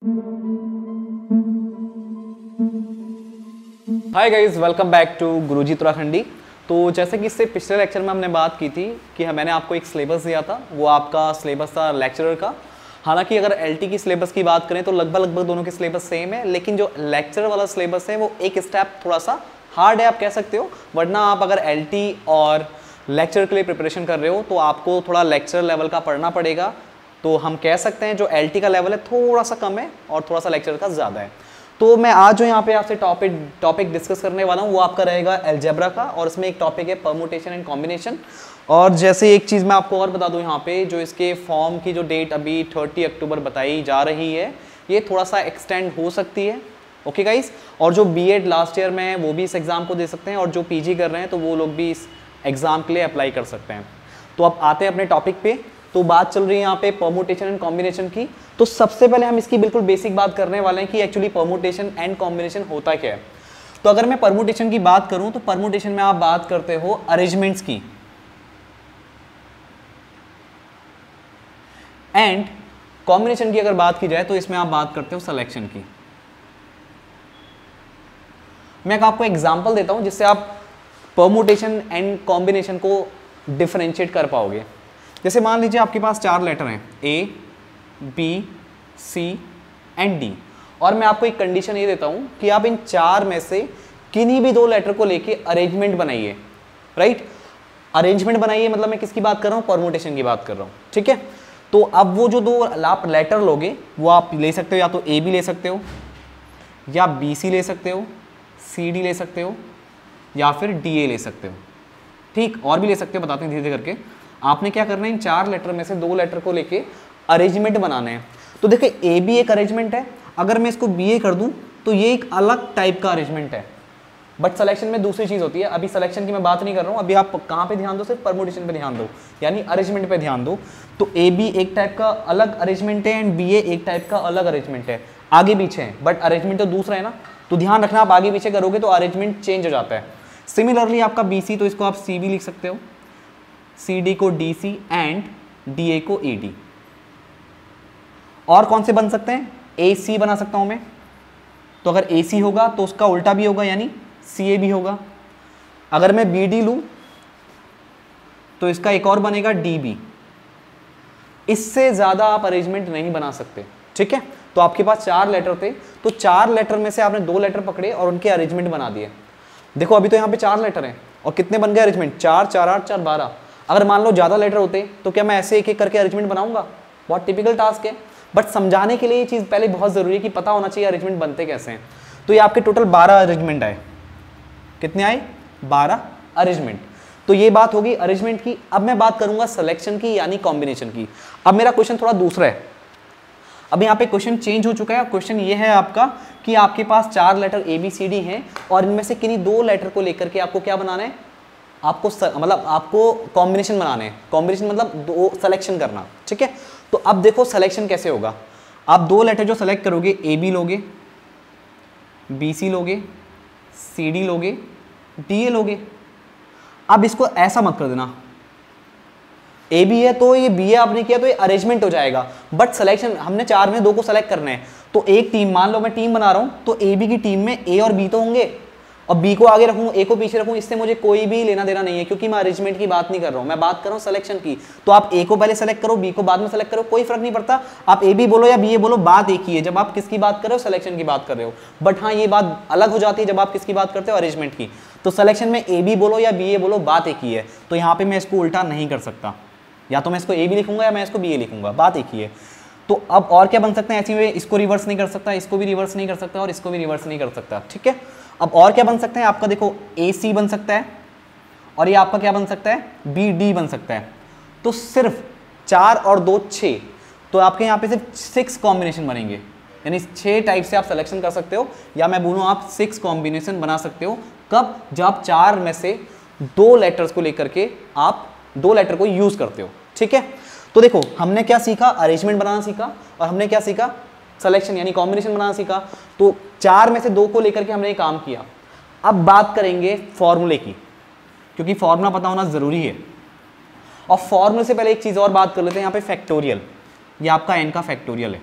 Hi guys, welcome back to Guruji Uttarakhandi. तो जैसे कि इससे पिछले लेक्चर में हमने बात की थी कि मैंने आपको एक सिलेबस दिया था, वो आपका सिलेबस था लेक्चरर का। हालांकि अगर एलटी की सिलेबस की बात करें तो लगभग दोनों के सिलेबस सेम है, लेकिन जो लेक्चरर वाला सिलेबस है वो एक स्टेप थोड़ा सा हार्ड है आप कह सकते हो। वरना आप अगर एलटी और लेक्चर के लिए प्रिपरेशन कर रहे हो तो आपको थोड़ा लेक्चर लेवल का पढ़ना पड़ेगा। तो हम कह सकते हैं जो एलटी का लेवल है थोड़ा सा कम है और थोड़ा सा लेक्चर का ज़्यादा है। तो मैं आज जो यहाँ पे आपसे टॉपिक डिस्कस करने वाला हूँ वो आपका रहेगा अलजेब्रा का, और इसमें एक टॉपिक है परमुटेशन एंड कॉम्बिनेशन। और जैसे एक चीज़ मैं आपको और बता दूँ यहाँ पे, जो इसके फॉर्म की जो डेट अभी 30 अक्टूबर बताई जा रही है, ये थोड़ा सा एक्सटेंड हो सकती है। ओके गाइस, और जो बीएड लास्ट ईयर में है वो भी इस एग्ज़ाम को दे सकते हैं, और जो पीजी कर रहे हैं तो वो लोग भी इस एग्ज़ाम के लिए अप्लाई कर सकते हैं। तो अब आते हैं अपने टॉपिक पे। तो बात चल रही है यहाँ पे परमुटेशन एंड कॉम्बिनेशन की। तो सबसे पहले हम इसकी बिल्कुल बेसिक बात करने वाले हैं कि एक्चुअली परमुटेशन एंड कॉम्बिनेशन होता क्या है। तो अगर मैं परमुटेशन की बात करूं तो परमुटेशन में आप बात करते हो अरेंजमेंट्स की, एंड कॉम्बिनेशन की अगर बात की जाए तो इसमें आप बात करते हो सिलेक्शन की। मैं आपको एग्जांपल देता हूं जिससे आप परमुटेशन एंड कॉम्बिनेशन को डिफरेंशिएट कर पाओगे। जैसे मान लीजिए आपके पास 4 लेटर हैं A, B, C and D, और मैं आपको एक कंडीशन ये देता हूं कि आप इन 4 में से किन्हीं भी 2 लेटर को लेके अरेंजमेंट बनाइए। राइट, अरेंजमेंट बनाइए मतलब मैं किसकी बात कर रहा हूं, परमुटेशन की बात कर रहा हूं। ठीक है, तो अब वो जो 2 आप लेटर लोगे वो आप ले सकते हो, या तो ए बी ले सकते हो, या बी सी ले सकते हो, सी डी ले सकते हो, या फिर डी ए ले सकते हो। ठीक, और भी ले सकते हो, बताते हैं धीरे धीरे करके। आपने क्या करना है, इन 4 लेटर में से 2 लेटर को लेके अरेंजमेंट बनाना है। तो देखिए ए बी एक अरेंजमेंट है, अगर मैं इसको बी ए कर दूं तो ये एक अलग टाइप का अरेंजमेंट है। बट सिलेक्शन में दूसरी चीज होती है, अभी सिलेक्शन की मैं बात नहीं कर रहा हूं, अभी आप कहां पे ध्यान दो, सिर्फ परमुटेशन पे ध्यान दो, यानी अरेंजमेंट पे ध्यान दो। तो ए बी एक टाइप का अलग अरेंजमेंट है एंड बी ए एक टाइप का अलग अरेंजमेंट है, आगे पीछे है, बट अरेंजमेंट तो दूसरा है ना। तो ध्यान रखना, आप आगे पीछे करोगे तो अरेंजमेंट चेंज हो जाता है। सिमिलरली आपका बी सी, तो इसको आप सी बी लिख सकते हो, सी डी को D C and D A को ए डी। और कौन से बन सकते हैं, ए सी बना सकता हूं मैं, तो अगर ए सी होगा तो उसका उल्टा भी होगा, यानी सी ए भी होगा। अगर मैं बी डी लूं तो इसका एक और बनेगा डी बी। इससे ज्यादा आप अरेंजमेंट नहीं बना सकते। ठीक है, तो आपके पास 4 लेटर थे, तो 4 लेटर में से आपने 2 लेटर पकड़े और उनके अरेंजमेंट बना दिए। देखो अभी तो यहाँ पे 4 लेटर हैं और कितने बन गए अरेंजमेंट, 4 4 8 4 12। अगर मान लो ज्यादा लेटर होते तो क्या मैं ऐसे एक एक करके अरेंजमेंट बनाऊंगा, बहुत टिपिकल टास्क है। बट समझाने के लिए ये चीज पहले बहुत जरूरी है कि पता होना चाहिए अरेंजमेंट बनते कैसे हैं। तो ये आपके टोटल 12 अरेंजमेंट आए। कितने आए, 12 अरेंजमेंट। तो ये बात होगी अरेंजमेंट की। अब मैं बात करूंगा सिलेक्शन की, यानी कॉम्बिनेशन की। अब मेरा क्वेश्चन थोड़ा दूसरा है, अब यहाँ पे क्वेश्चन चेंज हो चुका है। क्वेश्चन ये है आपका कि आपके पास 4 letter A B C D हैं और इनमें से किन्हीं 2 लेटर को लेकर के आपको क्या बनाना है, आपको मतलब आपको कॉम्बिनेशन बनाने हैं। कॉम्बिनेशन मतलब 2 सिलेक्शन करना। ठीक है, तो अब देखो सिलेक्शन कैसे होगा। आप 2 लेटर जो सेलेक्ट करोगे, ए बी लोगे, बी सी लोगे, सी डी लोगे, डी ए लोगे। अब इसको ऐसा मत कर देना, ए बी है तो ये बी ए आपने किया तो ये अरेंजमेंट हो जाएगा, बट सिलेक्शन हमने 4 में 2 को सेलेक्ट करना है। तो एक टीम, मान लो मैं टीम बना रहा हूं, तो ए बी की टीम में ए और बी तो होंगे, और बी को आगे रखूं, ए को पीछे रखूं, इससे मुझे कोई भी लेना देना नहीं है, क्योंकि मैं अरेंजमेंट की बात नहीं कर रहा हूं, मैं बात कर रहा हूं सिलेक्शन की। तो आप ए को पहले सेलेक्ट करो, बी को बाद में सेलेक्ट करो, कोई फर्क नहीं पड़ता। आप ए बी बोलो या बी ए बोलो, बात एक ही है जब आप किसकी बात कर रहे हो, सिलेक्शन की बात कर रहे हो। बट हाँ, ये बात अलग हो जाती है जब आप किसकी बात करते हो, अरेंजमेंट की। तो सिलेक्शन में ए बी बोलो या बी ए बोलो, बात एक ही है। तो यहाँ पे मैं इसको उल्टा नहीं कर सकता, या तो मैं इसको ए बी लिखूंगा या मैं इसको बी ए लिखूंगा, बात एक ही है। तो अब और क्या बन सकते हैं, ऐसी में इसको रिवर्स नहीं कर सकता, इसको भी रिवर्स नहीं कर सकता, और इसको भी रिवर्स नहीं कर सकता। ठीक है, अब और क्या बन सकते हैं, आपका देखो ए सी बन सकता है, और ये आपका क्या बन सकता है, बी डी बन सकता है। तो सिर्फ 4 और 2 6, तो आपके यहाँ पे सिर्फ 6 कॉम्बिनेशन बनेंगे, यानी 6 टाइप से आप सिलेक्शन कर सकते हो, या मैं बोलूँ आप 6 कॉम्बिनेशन बना सकते हो। कब, जब आप 4 में से 2 लेटर्स को लेकर के आप 2 लेटर को यूज करते हो। ठीक है, तो देखो हमने क्या सीखा, अरेंजमेंट बनाना सीखा, और हमने क्या सीखा, सिलेक्शन यानी कॉम्बिनेशन बनाना सीखा। तो 4 में से 2 को लेकर के हमने काम किया। अब बात करेंगे फॉर्मूले की, क्योंकि फॉर्मूला पता होना जरूरी है। और फॉर्मूले से पहले एक चीज और बात कर लेते हैं, यहाँ पे फैक्टोरियल, ये आपका n का फैक्टोरियल है।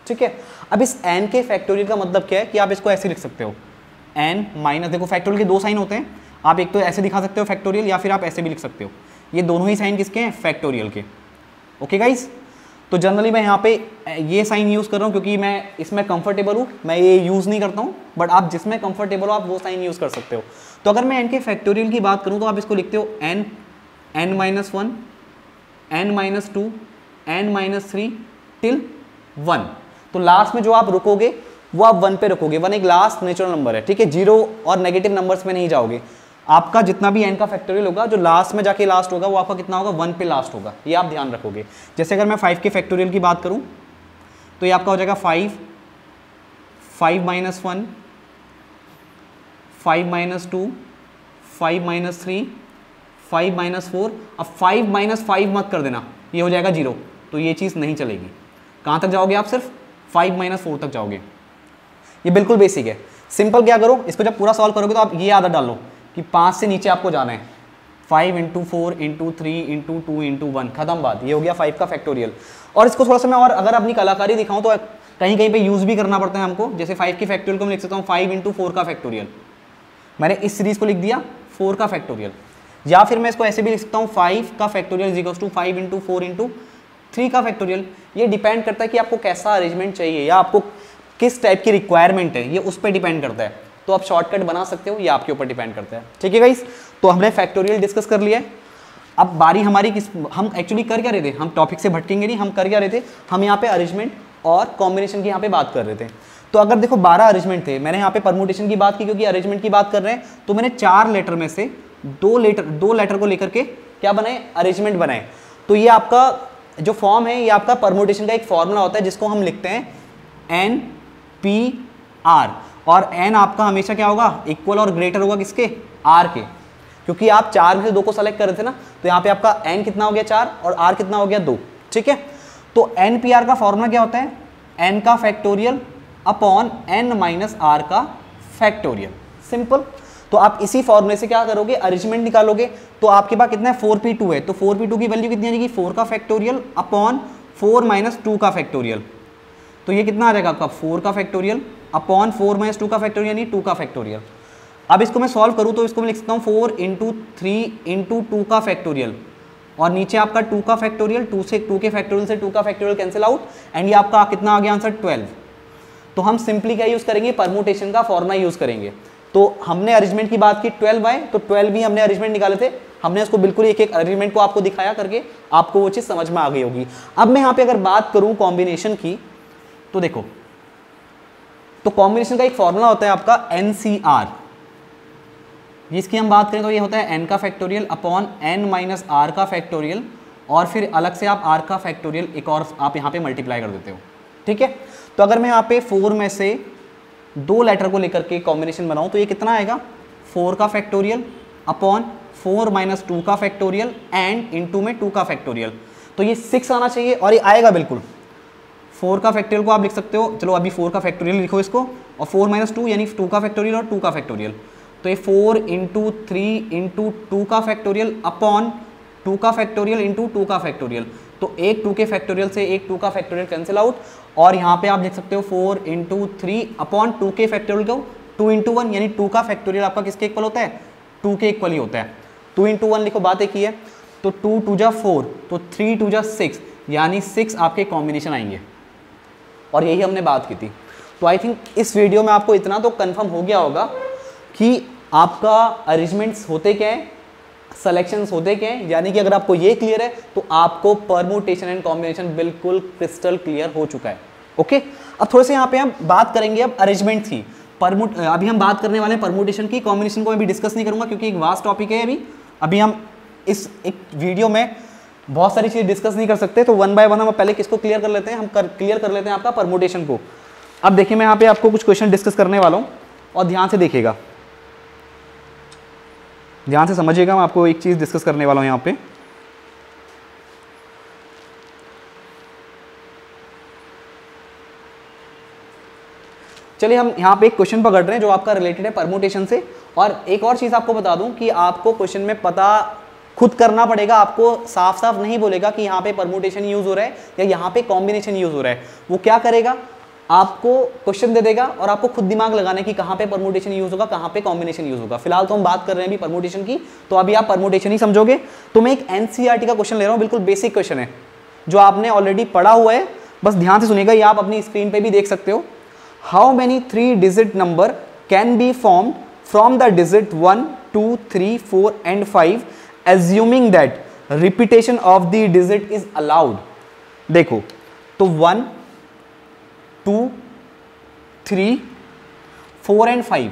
ठीक है। अब इस n के फैक्टोरियल का मतलब क्या है कि आप इसको ऐसे लिख सकते हो n माइनस, देखो फैक्टोरियल के दो साइन होते हैं, आप एक तो ऐसे दिखा सकते हो फैक्टोरियल, या फिर आप ऐसे भी लिख सकते हो। ये दोनों ही साइन किसके हैं? फैक्टोरियल के। ओके गाइस, तो जनरली मैं यहाँ पे ये साइन यूज़ कर रहा हूँ क्योंकि मैं इसमें कंफर्टेबल हूँ, मैं ये यूज़ नहीं करता हूँ, बट आप जिसमें कंफर्टेबल हो आप वो साइन यूज़ कर सकते हो। तो अगर मैं n के फैक्टोरियल की बात करूँ तो आप इसको लिखते हो n n-1 n-2 n-3 till 1। तो लास्ट में जो आप रुकोगे वो आप 1 पे रुकोगे। 1 एक लास्ट नेचुरल नंबर है, ठीक है, जीरो और नेगेटिव नंबर्स में नहीं जाओगे। आपका जितना भी n का फैक्टोरियल होगा जो लास्ट में जाके लास्ट होगा वो आपका कितना होगा? 1 पे लास्ट होगा, ये आप ध्यान रखोगे। जैसे अगर मैं 5 के फैक्टोरियल की बात करूं तो ये आपका हो जाएगा 5 -1 5 -2 5 -3 5 -4। अब 5 - 5 मत कर देना, ये हो जाएगा 0, तो ये चीज़ नहीं चलेगी। कहाँ तक जाओगे आप? सिर्फ 5 - 4 तक जाओगे। ये बिल्कुल बेसिक है। सिंपल क्या करो, इसको जब पूरा सॉल्व करोगे तो आप ये आदत डाल लो कि 5 से नीचे आपको जाना है। 5 × 4 × 3 × 2 × 1, खत्म बात। ये हो गया 5 का फैक्टोरियल। और इसको थोड़ा सा मैं और अगर अपनी कलाकारी दिखाऊं तो कहीं कहीं पे यूज़ भी करना पड़ता है हमको। जैसे 5 के फैक्टोरियल को मैं लिख सकता हूँ 5 × 4 का फैक्टोरियल। मैंने इस सीरीज़ को लिख दिया 4 का फैक्टोरियल। या फिर मैं इसको ऐसे भी लिख सकता हूँ 5 का फैक्टोरियल इज इक्वल्स टू 5 × 4 × 3 का फैक्टोरियल। ये डिपेंड करता है कि आपको कैसा अरेंजमेंट चाहिए या आपको किस टाइप की रिक्वायरमेंट है, ये उस पर डिपेंड करता है। तो आप शॉर्टकट बना सकते हो, ये आपके ऊपर डिपेंड करता है। ठीक है गाइस, तो हमने फैक्टोरियल डिस्कस कर लिया है। अब बारी हमारी हम एक्चुअली कर क्या रहे थे? हम टॉपिक से भटकेंगे नहीं, हम कर क्या रहे थे? हम यहाँ पे अरेंजमेंट और कॉम्बिनेशन की यहाँ पे बात कर रहे थे। तो अगर देखो 12 अरेंजमेंट थे, मैंने यहाँ पे परमुटेशन की बात की क्योंकि अरेंजमेंट की बात कर रहे हैं, तो मैंने 4 लेटर में से दो लेटर को लेकर के क्या बनाए? अरेंजमेंट बनाए। तो ये आपका जो फॉर्म है ये आपका परमुटेशन का एक फॉर्मूला होता है जिसको हम लिखते हैं NPR। और n आपका हमेशा क्या होगा? इक्वल और ग्रेटर होगा किसके? r के। क्योंकि आप 4 में से 2 को सेलेक्ट कर रहे थे ना, तो यहाँ पे आपका n कितना हो गया? 4 और r कितना हो गया? 2। ठीक है, तो NPR का फॉर्मूला क्या होता है? n का फैक्टोरियल अपॉन n - r का फैक्टोरियल। सिंपल। तो आप इसी फॉर्मूले से क्या करोगे? अरेंजमेंट निकालोगे। तो आपके पास कितना है? 4p2 है, तो 4p2 की वैल्यू कितनी आ जाएगी? 4 का फैक्टोरियल अपॉन 4 - 2 का फैक्टोरियल। तो ये कितना आ जाएगा आपका? 4 का फैक्टोरियल अपॉन 4 - 2 का फैक्टोरियल, यानी 2 का फैक्टोरियल। अब इसको मैं सॉल्व करूँ तो इसको मैं लिख सकता हूँ 4 × 3 × 2 का फैक्टोरियल, और नीचे आपका 2 का फैक्टोरियल, 2 से 2 के फैक्टोरियल से 2 का फैक्टोरियल कैंसिल आउट, एंड ये आपका कितना आ गया आंसर? 12। तो हम सिंपली क्या यूज़ करेंगे? परमुटेशन का फॉर्मूला यूज़ करेंगे। तो हमने अरेंजमेंट की बात की 12 आए, तो 12 भी हमने अरेंजमेंट निकाले थे। हमने इसको बिल्कुल एक एक अरेंजमेंट को आपको दिखाया करके, आपको वो चीज़ समझ में आ गई होगी। अब मैं यहाँ पे अगर बात करूँ कॉम्बिनेशन की, तो देखो, तो कॉम्बिनेशन का एक फॉर्मूला होता है आपका NCR। जिसकी हम बात करें तो ये होता है n का फैक्टोरियल अपॉन n - r का फैक्टोरियल, और फिर अलग से आप r का फैक्टोरियल एक और आप यहाँ पे मल्टीप्लाई कर देते हो। ठीक है, तो अगर मैं यहाँ पे 4 में से 2 लेटर को लेकर के कॉम्बिनेशन बनाऊँ तो ये कितना आएगा? 4 का फैक्टोरियल अपॉन 4 - 2 का फैक्टोरियल एंड इनटू में 2 का फैक्टोरियल। तो ये 6 आना चाहिए, और ये आएगा बिल्कुल। 4 का फैक्टोरियल को आप लिख सकते हो, चलो अभी 4 का फैक्टोरियल लिखो इसको, और 4 - 2 यानी 2 का फैक्टोरियल और 2 का फैक्टोरियल। तो ये 4 × 3 × 2 का फैक्टोरियल अपॉन 2 का फैक्टोरियल इंटू 2 का फैक्टोरियल। तो एक 2 के फैक्टोरियल से एक 2 का फैक्टोरियल कैंसिल आउट, और यहाँ पे आप लिख सकते हो 4 × 3 अपॉन 2 के फैक्टोरियल को 2 × 1, यानी 2 का फैक्टोरियल आपका किसके इक्वल होता है? 2 के इक्वल ही होता है। 2 × 1 लिखो, बात एक ही है। तो 2 × 2 = 4, तो 3 × 2 = 6, यानी 6 आपके कॉम्बिनेशन आएंगे, और यही हमने बात की थी। तो आई थिंक इस वीडियो में आपको इतना तो कंफर्म हो गया होगा कि आपका अरेंजमेंट्स होते क्या हैं, सेलेक्शंस होते क्या हैं। यानी कि अगर आपको ये क्लियर है तो आपको परमुटेशन एंड कॉम्बिनेशन बिल्कुल क्रिस्टल क्लियर हो चुका है। ओके, अब थोड़े से यहाँ पे हम बात करेंगे अब अरेंजमेंट की। अभी हम बात करने वाले हैं परमुटेशन की, कॉम्बिनेशन को मैं अभी डिस्कस नहीं करूँगा क्योंकि एक वास्ट टॉपिक है। अभी हम इस एक वीडियो में बहुत सारी चीज़ डिस्कस नहीं कर सकते, तो 1 बाय 1 हम पहले किसको क्लियर कर लेते हैं? हम क्लियर कर लेते हैं आपका परमुटेशन को। अब देखिए, मैं यहाँ पे आपको कुछ क्वेश्चन डिस्कस करने वाला हूँ, और ध्यान से देखिएगा, ध्यान से समझिएगा। मैं आपको एक चीज़ डिस्कस करने वाला हूँ यहाँ पे। चलिए, हम यहाँ पे एक क्वेश्चन पकड़ रहे हैं जो आपका रिलेटेड है परमुटेशन से। और एक और चीज़ आपको बता दूं कि आपको क्वेश्चन में पता खुद करना पड़ेगा। आपको साफ साफ नहीं बोलेगा कि यहाँ पे परमुटेशन यूज़ हो रहा है या यहाँ पे कॉम्बिनेशन यूज़ हो रहा है। वो क्या करेगा? आपको क्वेश्चन दे देगा और आपको खुद दिमाग लगाना है कि कहाँ पे परमुटेशन यूज होगा, कहाँ पे कॉम्बिनेशन यूज होगा। फिलहाल तो हम बात कर रहे हैं अभी परमुटेशन की, तो अभी आप परमुटेशन ही समझोगे। तो मैं एक एनसीईआरटी का क्वेश्चन ले रहा हूँ, बिल्कुल बेसिक क्वेश्चन है जो आपने ऑलरेडी पढ़ा हुआ है, बस ध्यान से सुनिएगा, ये आप अपनी स्क्रीन पे भी देख सकते हो। How many 3 digit number can be formed from the digit 1, 2, 3, 4 and 5 assuming that repetition of the digit is allowed. देखो तो 1, 2, 3, 4 एंड 5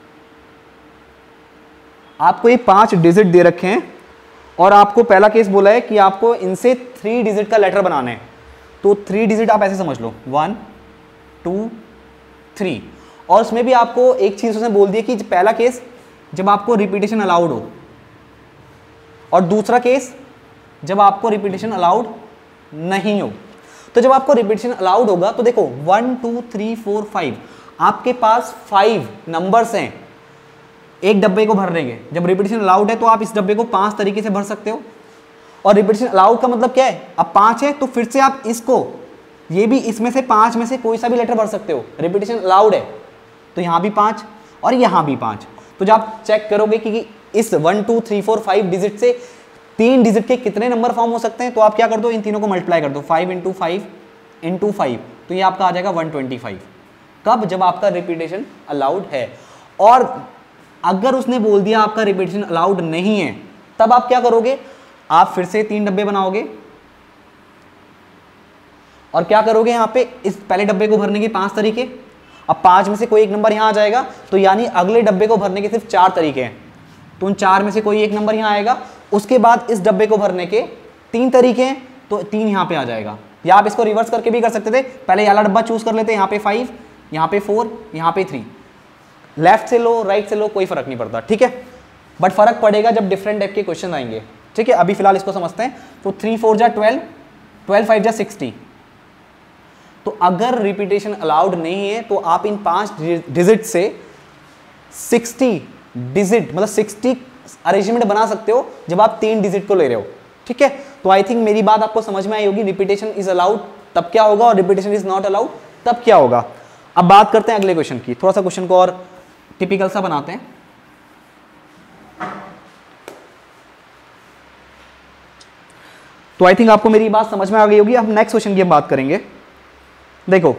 आपको ये 5 डिजिट दे रखे हैं और आपको पहला केस बोला है कि आपको इनसे 3 डिजिट का लेटर बनाना है। तो 3 डिजिट आप ऐसे समझ लो 1, 2, 3, और उसमें भी आपको एक चीज उसने बोल दी कि पहला केस जब आपको रिपीटेशन अलाउड हो और दूसरा केस जब आपको रिपीटेशन अलाउड नहीं हो। तो जब आपको रिपीटेशन अलाउड होगा तो देखो 1, 2, 3, 4, 5 आपके पास 5 नंबर्स हैं एक डब्बे को भरने के। जब रिपीटेशन अलाउड है तो आप इस डब्बे को 5 तरीके से भर सकते हो, और रिपीटेशन अलाउड का मतलब क्या है, अब 5 है तो फिर से आप इसको ये भी इसमें से 5 में से कोई सा भी लेटर भर सकते हो। रिपीटेशन अलाउड है तो यहाँ भी 5 और यहाँ भी 5। तो जब आप चेक करोगे कि इस 1, 2, 3, 4, 5 डिजिट से 3 डिजिट के कितने नंबर फॉर्म हो सकते हैं, तो आप क्या कर दो, इन तीनों को मल्टीप्लाई कर दो, 5 × 5 × 5, तो ये आपका आ जाएगा 125। कब? जब आपका रिपीटेशन अलाउड है। और अगर उसने बोल दिया आपका रिपीटेशन अलाउड नहीं है, तब आप क्या करोगे, आप फिर से 3 डब्बे बनाओगे और क्या करोगे, यहाँ पे इस पहले डब्बे को भरने के 5 तरीके। अब 5 में से कोई एक नंबर यहाँ आ जाएगा, तो यानी अगले डब्बे को भरने के सिर्फ 4 तरीके हैं, तो उन 4 में से कोई एक नंबर यहाँ आएगा। उसके बाद इस डब्बे को भरने के 3 तरीके हैं, तो 3 यहाँ पे आ जाएगा। या आप इसको रिवर्स करके भी कर सकते थे, पहले ये वाला डब्बा चूज कर लेते, यहाँ पे 5, यहाँ पे 4, यहाँ पे 3। लेफ्ट से लो राइट से लो कोई फर्क नहीं पड़ता, ठीक है, बट फर्क पड़ेगा जब डिफरेंट टाइप के क्वेश्चन आएंगे, ठीक है। अभी फिलहाल इसको समझते हैं। तो 3 4 जा 12, 12 5 जा 60। तो अगर रिपीटेशन अलाउड नहीं है तो आप इन 5 डिजिट से 60 डिजिट मतलब 60 अरेंजमेंट बना सकते हो जब आप 3 डिजिट को ले रहे हो, ठीक है। तो आई थिंक मेरी बात आपको समझ में आई होगी। रिपीटेशन इज अलाउड तब क्या होगा और रिपीटेशन इज नॉट अलाउड तब क्या होगा। अब बात करते हैं अगले क्वेश्चन की, थोड़ा सा क्वेश्चन को और टिपिकल सा बनाते हैं। तो आई थिंक आपको मेरी बात समझ में आ गई होगी। अब नेक्स्ट क्वेश्चन की हम बात करेंगे। देखो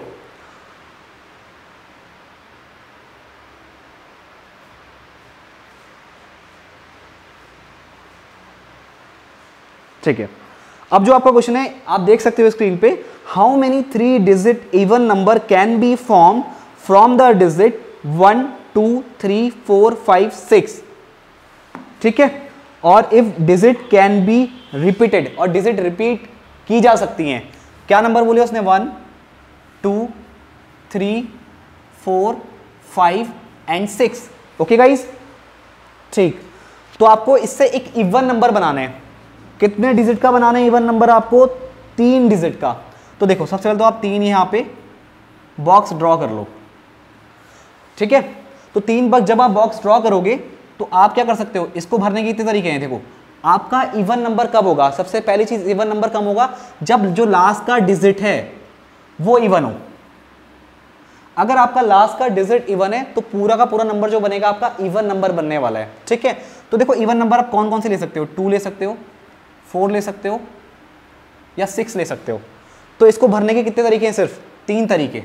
ठीक है, अब जो आपका क्वेश्चन है आप देख सकते हो स्क्रीन पे, how many 3 digit even number can be form from the digit 1, 2, 3, 4, 5, 6, ठीक है। और if digit can be repeated, और डिजिट रिपीट की जा सकती हैं। क्या नंबर बोले उसने, 1, 2, 3, 4, 5 एंड 6। ओके गाइस, ठीक। तो आपको इससे एक इवन नंबर बनाना है। कितने डिजिट का बनाना है इवन नंबर आपको? 3 डिजिट का। तो देखो सबसे पहले तो आप 3 यहां पे बॉक्स ड्रॉ कर लो, ठीक है। तो 3 बॉक्स जब आप बॉक्स ड्रॉ करोगे तो आप क्या कर सकते हो, इसको भरने के कितने तरीके हैं। देखो आपका इवन नंबर कब होगा, सबसे पहली चीज इवन नंबर कब होगा, जब जो लास्ट का डिजिट है वो इवन हो। अगर आपका लास्ट का डिजिट इवन है तो पूरा का पूरा नंबर जो बनेगा आपका इवन नंबर बनने वाला है, ठीक है। तो देखो इवन नंबर आप कौन कौन से ले सकते हो, 2 ले सकते हो, 4 ले सकते हो या 6 ले सकते हो। तो इसको भरने के कितने तरीके हैं, सिर्फ 3 तरीके,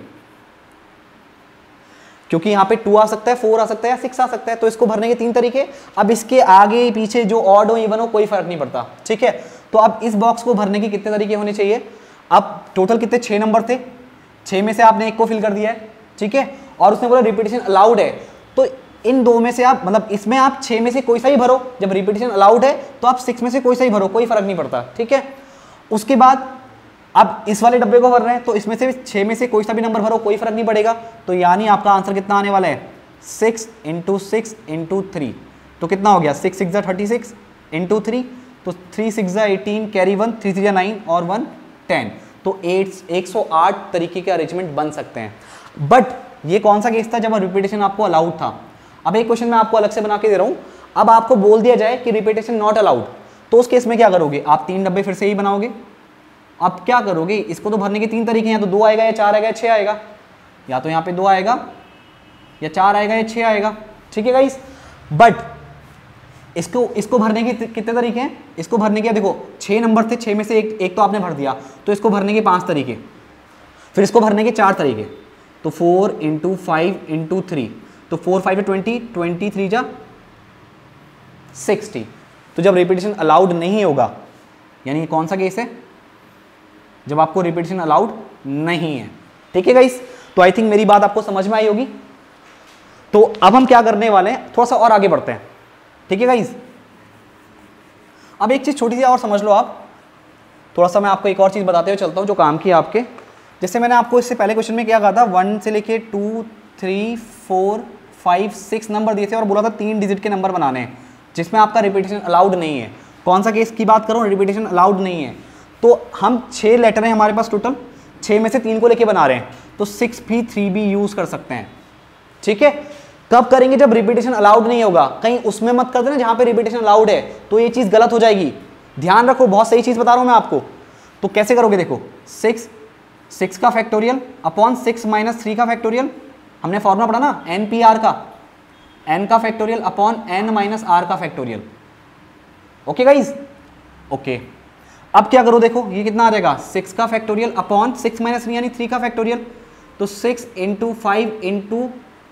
क्योंकि यहां पे 2 आ सकता है, 4 आ सकता है या 6 आ सकता है। तो इसको भरने के 3 तरीके। अब इसके आगे पीछे जो ऑड हो इवन हो कोई फर्क नहीं पड़ता, ठीक है। तो अब इस बॉक्स को भरने के कितने तरीके होने चाहिए। अब टोटल कितने 6 नंबर थे, 6 में से आपने 1 को फिल कर दिया है, ठीक है। और उसने बोला रिपीटेशन अलाउड है, तो इन 2 में से आप मतलब इसमें आप 6 में से कोई सा ही भरो। जब रिपीटेशन अलाउड है तो आप 6 में से कोई सा ही भरो, कोई फर्क नहीं पड़ता, ठीक है। उसके बाद अब इस वाले डब्बे को भर रहे हैं तो इसमें से 6 में से कोई सा भी नंबर भरो, कोई फर्क नहीं पड़ेगा। तो यानी आपका आंसर कितना आने वाला है, 6 × 6 × 3। तो कितना हो गया, 6 6 36 × 3, तो 3 6 18, कैरी 1, 3 3 9 और 1 10। तो 108 तरीके के अरेंजमेंट बन सकते हैं। बट ये कौन सा केस था जब रिपीटेशन आपको अलाउड था। अब एक क्वेश्चन मैं आपको अलग से बना के दे रहा हूं। अब आपको बोल दिया जाए कि रिपीटेशन नॉट अलाउड, तो उस केस में क्या करोगे, आप 3 डब्बे फिर से ही बनाओगे। अब क्या करोगे, इसको तो भरने के 3 तरीके हैं, तो 2 आएगा या 4 आएगा या 6 आएगा। या तो यहाँ पे 2 आएगा या 4 आएगा या 6 आएगा, ठीक है गाइस। बट इसको भरने के कितने तरीके हैं, इसको भरने के देखो 6 नंबर थे, 6 में से एक तो आपने भर दिया, तो इसको भरने के 5 तरीके, फिर इसको भरने के 4 तरीके, तो 4 × 5 × 3, तो 4 5 20, 23 जा 60। तो जब रिपीटेशन अलाउड नहीं होगा, यानी कौन सा केस है, जब आपको रिपीटेशन अलाउड नहीं है, ठीक है गाइस। तो आई थिंक मेरी बात आपको समझ में आई होगी। तो अब हम क्या करने वाले हैं, थोड़ा सा और आगे बढ़ते हैं, ठीक है गाइस। अब एक चीज छोटी सी और समझ लो आप, थोड़ा सा मैं आपको एक और चीज बताते हुए चलता हूं जो काम की आपके। जैसे मैंने आपको इससे पहले क्वेश्चन में क्या कहा था, 1 से लेके 2 3 4 5 6 नंबर दिए थे और बोला था 3 डिजिट के नंबर बनाने हैं जिसमें आपका रिपीटेशन अलाउड नहीं है। कौन सा केस की बात करूं, रिपीटेशन अलाउड नहीं है। तो हम 6 लेटर हैं हमारे पास टोटल, 6 में से 3 को लेके बना रहे हैं, तो 6 भी 3 भी यूज कर सकते हैं, ठीक है। कब करेंगे, जब रिपीटेशन अलाउड नहीं होगा। कहीं उसमें मत कर देना जहां पे रिपीटेशन अलाउड है, तो ये चीज गलत हो जाएगी, ध्यान रखो, बहुत सही चीज बता रहा हूं मैं आपको। तो कैसे करोगे, देखो 6 का फैक्टोरियल अपॉन 6 - 3 का फैक्टोरियल, हमने फॉर्मूला पढ़ा ना NPR का, n का फैक्टोरियल अपॉन n - r का फैक्टोरियल। Okay guys, okay. अब क्या करो, देखो ये कितना आ जाएगा, 6 का फैक्टोरियल अपॉन 6 - 3 यानी 3 का फैक्टोरियल, तो 6 × 5 ×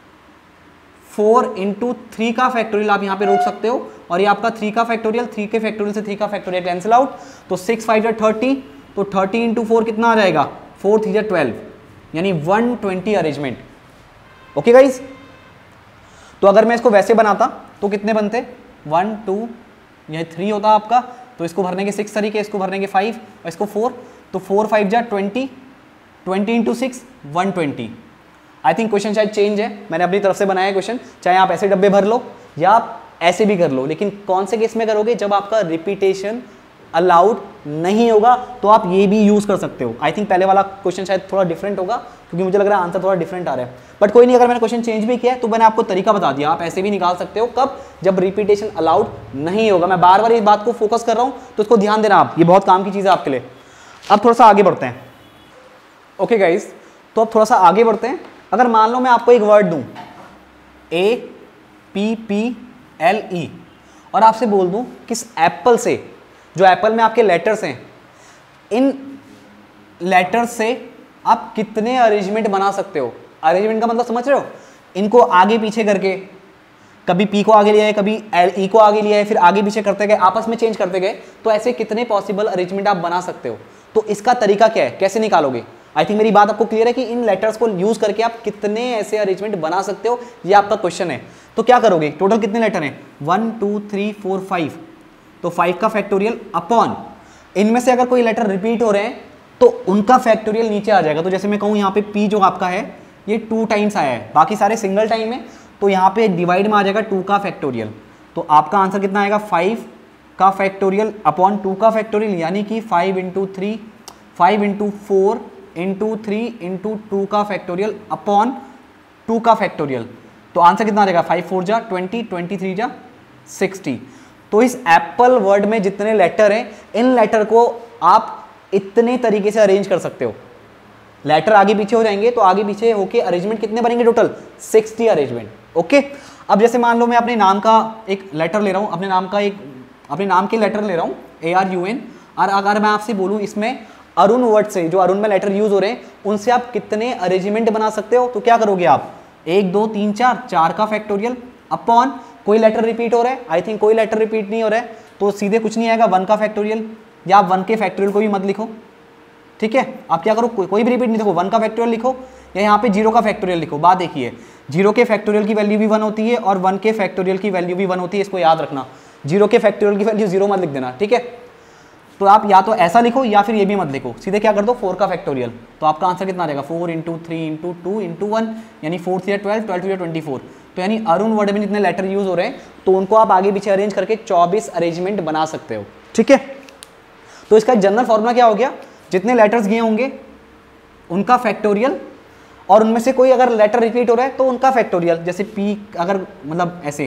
4 × 3 का फैक्टोरियल आप यहाँ पे रोक सकते हो, और ये आपका 3 का फैक्टोरियल, 3 के फैक्टोरियल से 3 का फैक्टोरियल कैंसिल आउट, तो 6 5 30, तो 30 × 4 कितना आ जाएगा, 4 3 12, यानी 120 अरेंजमेंट। ओके गाइज, तो अगर मैं इसको वैसे बनाता तो कितने बनते, 1 2, यह 3 होता आपका, तो इसको भरने के 6 तरीके, इसको भरने के 5 और इसको 4, तो 4 5 जा 20, 20 × 6 120। आई थिंक क्वेश्चन शायद चेंज है, मैंने अपनी तरफ से बनाया है क्वेश्चन, चाहे आप ऐसे डब्बे भर लो या आप ऐसे भी कर लो, लेकिन कौन से केस में करोगे, जब आपका रिपीटेशन अलाउड नहीं होगा, तो आप ये भी यूज कर सकते हो। आई थिंक पहले वाला क्वेश्चन शायद थोड़ा डिफरेंट होगा, क्योंकि मुझे लग रहा है आंसर थोड़ा डिफरेंट आ रहा है, बट कोई नहीं, अगर मैंने क्वेश्चन चेंज भी किया है तो मैंने आपको तरीका बता दिया, आप ऐसे भी निकाल सकते हो। कब, जब रिपीटेशन अलाउड नहीं होगा। मैं बार बार इस बात को फोकस कर रहा हूं, तो इसको ध्यान देना आप, ये बहुत काम की चीज है आपके लिए। अब थोड़ा सा आगे बढ़ते हैं, ओके गाइज। तो अब थोड़ा सा आगे बढ़ते हैं। अगर मान लो मैं आपको एक वर्ड दूं APPLE और आपसे बोल दूं किस एप्पल से, जो एप्पल में आपके लेटर्स हैं, इन लेटर्स से आप कितने अरेंजमेंट बना सकते हो। अरेंजमेंट का मतलब समझ रहे हो, इनको आगे पीछे करके, कभी P को आगे लिया है, कभी E को आगे लिया है, फिर आगे पीछे करते गए, आपस में चेंज करते गए, तो ऐसे कितने पॉसिबल अरेंजमेंट आप बना सकते हो। तो इसका तरीका क्या है, कैसे निकालोगे। आई थिंक मेरी बात आपको क्लियर है कि इन लेटर्स को यूज करके आप कितने ऐसे अरेंजमेंट बना सकते हो, ये आपका क्वेश्चन है। तो क्या करोगे, टोटल कितने लेटर हैं, 1 2 3 4 5, तो 5 का फैक्टोरियल अपॉन, इनमें से अगर कोई लेटर रिपीट हो रहे हैं तो उनका फैक्टोरियल नीचे आ जाएगा। तो जैसे मैं कहूँ यहाँ पे P जो आपका है ये 2 टाइम्स आया है, बाकी सारे सिंगल टाइम है, तो यहाँ पे डिवाइड में आ जाएगा 2 का फैक्टोरियल। तो आपका आंसर कितना आएगा, 5 का फैक्टोरियल अपॉन 2 का फैक्टोरियल, यानी कि 5 × 3 5 × 4 × 3 × 2 का फैक्टोरियल अपॉन 2 का फैक्टोरियल। तो आंसर कितना आ जाएगा, 5 4 जा 20, 23 जा 60। तो इस एप्पल वर्ड में जितने लेटर हैं, इन लेटर को आप इतने तरीके से अरेंज कर सकते हो। लेटर आगे पीछे हो जाएंगे तो आगे पीछे होके अरेंजमेंट कितने बनेंगे, टोटल 60 अरेंजमेंट। ओके, अब जैसे मान लो मैं अपने नाम का एक लेटर ले रहा हूं, अपने नाम के लेटर ले रहा हूं ARUN, और अगर मैं आपसे बोलूं इसमें अरुण वर्ड से, जो अरुण में लेटर यूज हो रहे हैं, उनसे आप कितने अरेंजमेंट बना सकते हो, तो क्या करोगे आप, 1 2 3 4 का फैक्टोरियल अपॉन, कोई लेटर रिपीट हो रहा है, आई थिंक कोई लेटर रिपीट नहीं हो रहा है, तो सीधे कुछ नहीं आएगा, 1 का फैक्टोरियल, या आप 1 के फैक्टोरियल को भी मत लिखो, ठीक है। आप क्या करो, कोई भी रिपीट नहीं लिखो, 1 का फैक्टोरियल लिखो, या यहाँ पे 0 का फैक्टोरियल लिखो। बात देखिए, 0 के फैक्टोरियल की वैल्यू भी 1 होती है और 1 के फैक्टोरियल की वैल्यू भी 1 होती है, इसको याद रखना। 0 के फैक्टोरियल की वैल्यू 0 मत लिख देना, ठीक है। तो आप या तो ऐसा लिखो या फिर ये भी मत लिखो, सीधे क्या कर दो, 4 का फैक्टोरियल। तो आपका आंसर कितना आ जाएगा, 4 × 3 × 2 × 1, यानी 4 3 12, 12 2 24। तो यानी अरुण वर्ड में जितने लेटर यूज हो रहे हैं, तो उनको आप आगे पीछे अरेंज करके 24 अरेंजमेंट बना सकते हो, ठीक है। तो इसका जनरल फॉर्मूला क्या हो गया, जितने लेटर्स गए होंगे उनका फैक्टोरियल, और उनमें से कोई अगर लेटर रिपीट हो रहा है तो उनका फैक्टोरियल। जैसे P, अगर मतलब ऐसे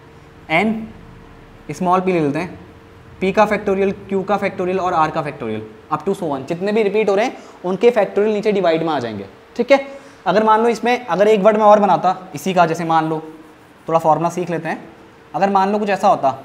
N स्मॉल p ले लेते हैं, P का फैक्टोरियल, Q का फैक्टोरियल और R का factorial, up to so on, जितने भी रिपीट हो रहे हैं उनके फैक्टोरियल नीचे डिवाइड में आ जाएंगे, ठीक है। अगर मान लो इसमें अगर एक वर्ड में और बनाता इसी का, जैसे मान लो थोड़ा फॉर्मूला सीख लेते हैं, अगर मान लो कुछ ऐसा होता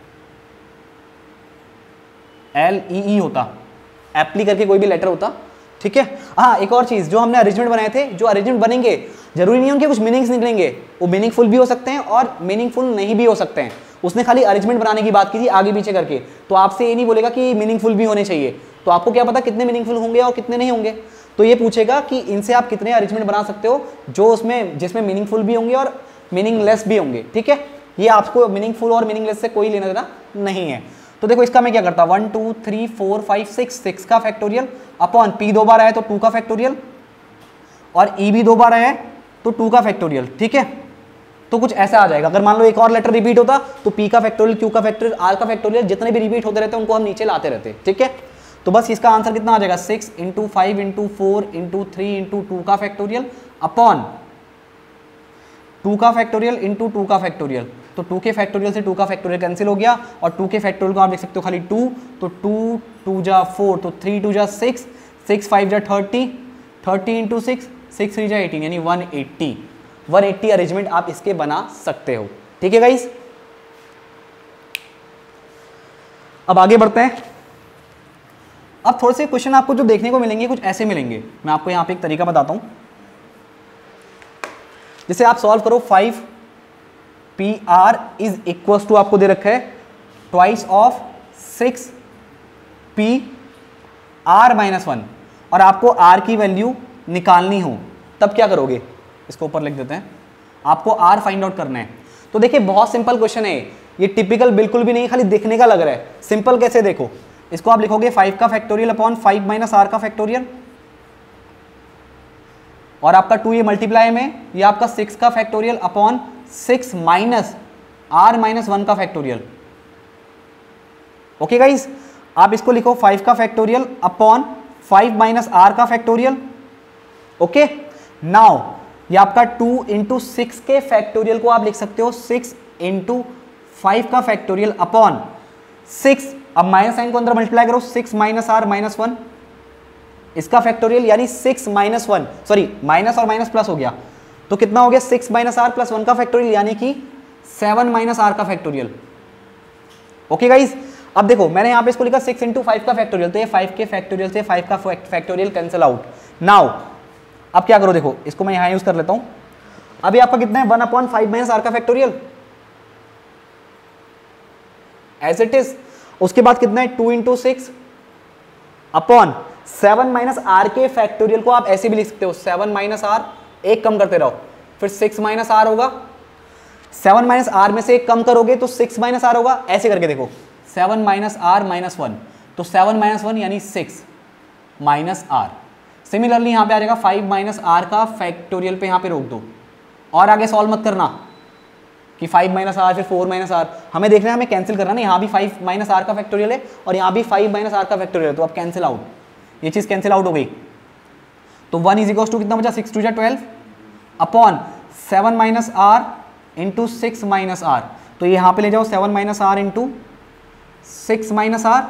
LEE होता, एप्ली करके कोई भी लेटर होता, ठीक है। हाँ एक और चीज़, जो हमने अरेंजमेंट बनाए थे, जो अरेंजमेंट बनेंगे जरूरी नहीं उनके कुछ मीनिंग्स निकलेंगे, वो मीनिंगफुल भी हो सकते हैं और मीनिंगफुल नहीं भी हो सकते हैं। उसने खाली अरेंजमेंट बनाने की बात की थी आगे पीछे करके, तो आपसे ये नहीं बोलेगा कि मीनिंगफुल भी होने चाहिए, तो आपको क्या पता कितने मीनिंगफुल होंगे और कितने नहीं होंगे। तो ये पूछेगा कि इनसे आप कितने अरेंजमेंट बना सकते हो जो उसमें जिसमें मीनिंगफुल भी होंगे और मीनिंगलेस भी होंगे, ठीक है। ये आपको मीनिंगफुल और मीनिंगलेस से कोई लेना देना नहीं है। तो देखो इसका मैं क्या करता, 1 2 3 4 5 6 का फैक्टोरियल अपॉन P 2 बार आया तो 2 का फैक्टोरियल और E भी 2 बार आया है तो 2 का फैक्टोरियल, ठीक है। तो कुछ ऐसा आ जाएगा। अगर मान लो एक और लेटर रिपीट होता तो P का फैक्टोरियल, Q का फैक्टोरियल, R का फैक्टोरियल, जितने भी रिपीट होते रहते हैं उनको हम नीचे लाते रहते, ठीक है। तो बस इसका आंसर कितना आ जाएगा, 6 × 5 × 4 × 3 × 2 का फैक्टोरियल अपॉन 2 का फैक्टोरियल इंटू 2 का फैक्टोरियल। तो 2 के फैक्टोरियल से 2 का फैक्टोरियल कैंसिल हो गया और 2 के फैक्टोरियल को आप देख सकते हो खाली 2, तो 2 2 जा 4, तो 3 2 जा 6, 6 5 जा 30, 30 × 6, 6 3 जा 18, यानी 180 अरेंजमेंट आप इसके बना सकते हो, ठीक है गाइस। अब आगे बढ़ते हैं। अब थोड़े से क्वेश्चन आपको जो देखने को मिलेंगे कुछ ऐसे मिलेंगे, मैं आपको यहाँ पे एक तरीका बताता हूँ। जैसे आप सॉल्व करो 5PR इज इक्वल टू, आपको दे रखा है ट्वाइस ऑफ 6PR-1 और आपको R की वैल्यू निकालनी हो, तब क्या करोगे, इसको ऊपर लिख देते हैं, आपको R फाइंड आउट करना है। तो देखिए बहुत सिंपल क्वेश्चन है ये, टिपिकल बिल्कुल भी नहीं, खाली दिखने का लग रहा है सिंपल। कैसे देखो, इसको आप लिखोगे 5 का फैक्टोरियल अपॉन 5 - R का फैक्टोरियल और आपका 2 ये मल्टीप्लाई में, ये आपका 6 का फैक्टोरियल अपॉन 6 - R - 1 का फैक्टोरियल। ओके गाइस, आप इसको लिखो 5 का फैक्टोरियल अपॉन 5 - R का फैक्टोरियल। ओके, नाउ ये आपका 2 × 6 के फैक्टोरियल को आप लिख सकते हो 6 × 5 का फैक्टोरियल अपॉन 6, अब माइनस साइन को अंदर मल्टीप्लाई करो, 6 - R - 1 इसका फैक्टोरियल, यानी 6 - 1, सॉरी माइनस और माइनस प्लस हो गया, तो कितना हो गया 6 - R + 1 का फैक्टोरियल, यानी कि 7 - R का फैक्टोरियल। ओके गाइस, अब देखो मैंने यहाँ पे इसको लिखा 6 × 5 का फैक्टोरियल, तो ये 5 के फैक्टोरियल से 5 का फैक्टोरियल कैंसिल आउट। नाउ अब क्या करो, देखो इसको मैं यहाँ यूज कर लेता हूँ। अभी आपका कितना है 1/5 - R का फैक्टोरियल एज इट इज। उसके बाद कितना है 2 × 6 अपॉन 7 - R के फैक्टोरियल को आप ऐसे भी लिख सकते हो 7 - R, एक कम करते रहो, फिर 6 - R होगा, 7 - R में से एक कम करोगे तो 6 - R होगा, ऐसे करके देखो 7 - R - 1, तो 7 - 1 यानी 6 - R। सिमिलरली यहाँ पे आ जाएगा 5 - R का फैक्टोरियल पे यहाँ पे रोक दो और आगे सॉल्व मत करना कि 5 - R फिर 4 - R, हमें देखना है, हमें कैंसिल करना नहीं। यहाँ भी 5 - R का फैक्टोरियल है और यहाँ भी 5 - R का फैक्टोरियल है, तो अब कैंसिल आउट, ये चीज कैंसिल आउट हो गई। तो 1 = कितना बचा 6 2 12 अपॉन 7 - R इंटू 6 - R, तो ये यहाँ पे ले जाओ 7 - R into 6 - R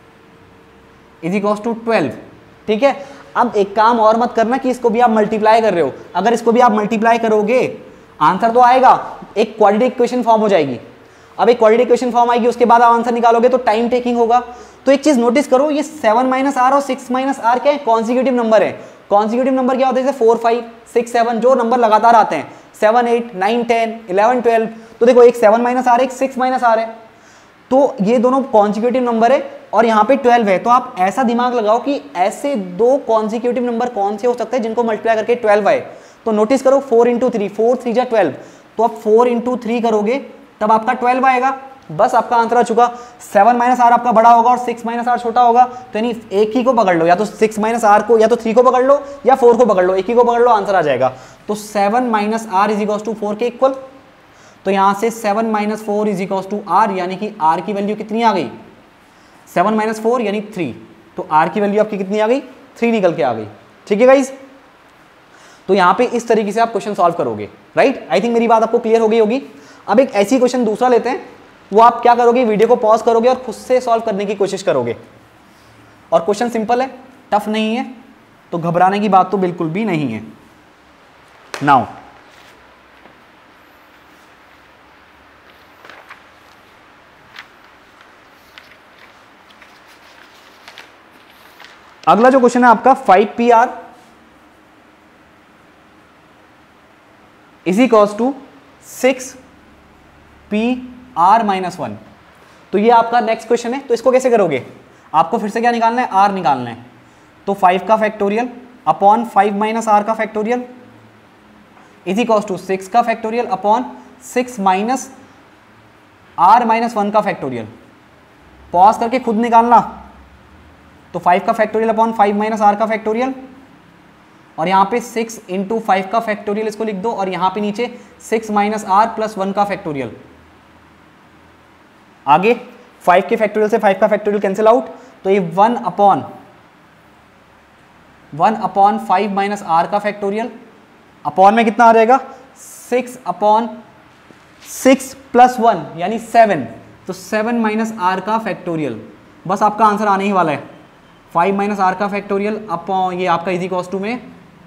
is equal to 12, ठीक है। अब एक काम और मत करना कि इसको भी आप मल्टीप्लाई कर रहे हो, अगर इसको भी आप मल्टीप्लाई करोगे आंसर तो आएगा, एक क्वाड्रेटिक इक्वेशन फॉर्म हो जाएगी। अब एक क्वाड्रेटिक इक्वेशन फॉर्म आएगी, उसके बाद आप आंसर निकालोगे तो टाइम टेकिंग होगा। तो एक चीज नोटिस करो, ये 7 - R और 6 - R क्या है, कॉन्सिक्यूटिव नंबर है। कॉन्सिक्यूटिव नंबर क्या होते हैं, जैसे 4 5 6 7 जो नंबर लगातार आते हैं, 7 8 9 10 11 12, तो देखो एक 7 - R एक 6 - R है, तो ये दोनों कॉन्सिक्यूटिव नंबर है और यहाँ पे 12 है। तो आप ऐसा दिमाग लगाओ कि ऐसे दो कॉन्सिक्यूटिव नंबर कौन से हो सकते हैं जिनको मल्टीप्लाई करके 12 आए। तो नोटिस करो 4 × 3, 4 3 जा 12, तो आप 4 × 3 करोगे तब आपका 12 आएगा, बस आपका आंसर आ चुका। 7 - R आपका बड़ा होगा और 6 - R छोटा होगा, तो यानी एक ही को पकड़ लो, या तो 6 - R को, या तो 3 को पकड़ लो या 4 को पकड़ लो, एक ही को पकड़ लो, आंसर आ जाएगा। तो 7 - R इज इक्वल टू 4 के इक्वल, तो यहां से 7 - 4 इज इक्वल टू R, यानी कि R की वैल्यू कितनी आ गई 7 - 4 यानी 3, तो R की वैल्यू आपकी कितनी आ गई 3 निकल के आ गई, ठीक है गाइज। तो यहाँ पे इस तरीके से आप क्वेश्चन सॉल्व करोगे, राइट। आई थिंक मेरी बात आपको क्लियर हो गई होगी। अब एक ऐसी क्वेश्चन दूसरा लेते हैं, वो आप क्या करोगे, वीडियो को पॉज करोगे और खुद से सॉल्व करने की कोशिश करोगे। और क्वेश्चन सिंपल है, टफ नहीं है, तो घबराने की बात तो बिल्कुल भी नहीं है। नाउ अगला जो क्वेश्चन है आपका 5PR is equals to 6PR minus 1। तो ये आपका नेक्स्ट क्वेश्चन है। तो इसको कैसे करोगे, आपको फिर से क्या निकालना है, R निकालना है। तो 5 का फैक्टोरियल अपॉन 5 माइनस R का फैक्टोरियल इज इक्वल्स टू 6 का factorial upon 6 minus R minus 1 का फैक्टोरियल। पॉज करके खुद निकालना। तो 5 का फैक्टोरियल अपॉन 5 माइनस R का फैक्टोरियल, और यहाँ पे 6 इंटू 5 का फैक्टोरियल इसको लिख दो, और यहाँ पे नीचे 6 माइनस R प्लस 1 का फैक्टोरियल। आगे 5 के फैक्टोरियल से 5 का फैक्टोरियल कैंसिल आउट, तो ये 1 अपॉन 5 माइनस R का फैक्टोरियल, अपॉन में कितना आ जाएगा 6 अपॉन 6 प्लस 1 यानी 7, तो 7 माइनस R का फैक्टोरियल। बस आपका आंसर आने ही वाला है। 5 माइनस R का फैक्टोरियल अपॉन ये आपका इजी कॉस टू में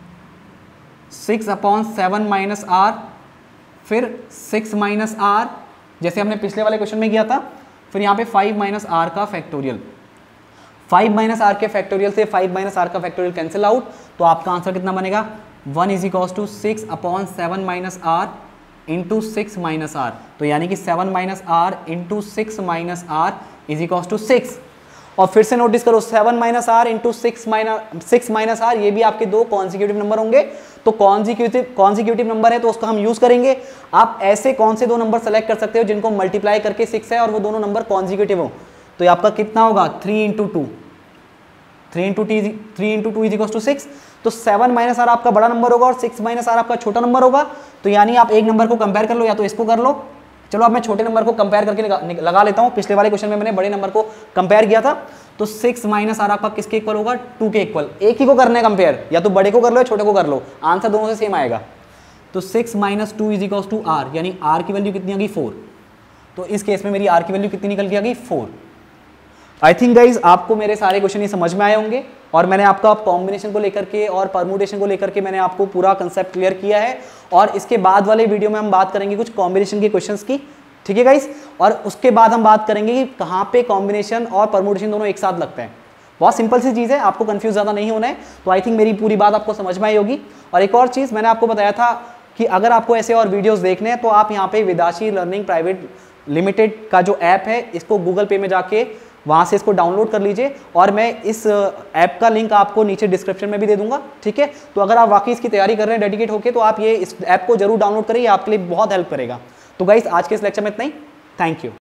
6 अपॉन 7 माइनस R, फिर 6 माइनस R जैसे हमने पिछले वाले क्वेश्चन में किया था, फिर यहाँ पे 5 माइनस R का फैक्टोरियल। 5 माइनस R के फैक्टोरियल से 5 माइनस R का फैक्टोरियल कैंसिल आउट, तो आपका आंसर कितना बनेगा 1 is equals to 6 upon 7 minus R into 6 minus R। तो यानी कि 7 minus R into 6 minus R is equals to 6। और फिर से नोटिस करो 7 minus R into 6 minus R, ये भी आपके दो कॉन्जिक्यूटिव नंबर होंगे। तो कॉन्जिक्यूटिव नंबर है तो उसको हम यूज करेंगे। आप ऐसे कौन से दो नंबर सेलेक्ट कर सकते हो जिनको मल्टीप्लाई करके 6 है और वो दोनों नंबर कॉन्जिक्यूटिव हो। तो ये आपका कितना होगा 3 इंटू 2 इज इक्वल्स टू 6। तो 7 माइनस R आपका बड़ा नंबर होगा और 6 माइनस R आपका छोटा नंबर होगा। तो यानी आप एक नंबर को कंपेयर कर लो, या तो इसको कर लो। चलो अब मैं छोटे नंबर को कंपेयर करके लगा लेता हूं। पिछले वाले क्वेश्चन में मैंने बड़े नंबर को कंपेयर किया था। तो 6 माइनस R आपका किसके इक्वल होगा 2 के इक्वल। एक ही को करना है कंपेयर, या तो बड़े को कर लो या छोटे को कर लो, आंसर दोनों से सेम आएगा। तो 6 minus 2 is equals to R, यानी R की वैल्यू कितनी आ गई 4। तो इस केस में मेरी R की वैल्यू कितनी निकल के आ गई 4। आई थिंक गाइज आपको मेरे सारे क्वेश्चन ये समझ में आए होंगे, और मैंने आपका कॉम्बिनेशन को लेकर के और परम्यूटेशन को लेकर के मैंने आपको पूरा कंसेप्ट क्लियर किया है। और इसके बाद वाले वीडियो में हम बात करेंगे कुछ कॉम्बिनेशन के क्वेश्चंस की, ठीक है गाइज। और उसके बाद हम बात करेंगे कि कहाँ पे कॉम्बिनेशन और परम्यूटेशन दोनों एक साथ लगते हैं। बहुत सिंपल सी चीज़ है, आपको कंफ्यूज ज़्यादा नहीं होना है। तो आई थिंक मेरी पूरी बात आपको समझ में आई होगी। और एक और चीज़ मैंने आपको बताया था कि अगर आपको ऐसे और वीडियोज़ देखने हैं तो आप यहाँ पे विदाशी लर्निंग प्राइवेट लिमिटेड का जो ऐप है, इसको गूगल पे में जाके वहाँ से इसको डाउनलोड कर लीजिए, और मैं इस ऐप का लिंक आपको नीचे डिस्क्रिप्शन में भी दे दूंगा, ठीक है। तो अगर आप वाकई इसकी तैयारी कर रहे हैं डेडिकेट होकर, तो आप ये इस ऐप को जरूर डाउनलोड करिए, आपके लिए बहुत हेल्प करेगा। तो गाइस आज के इस लेक्चर में इतना ही। Thank you.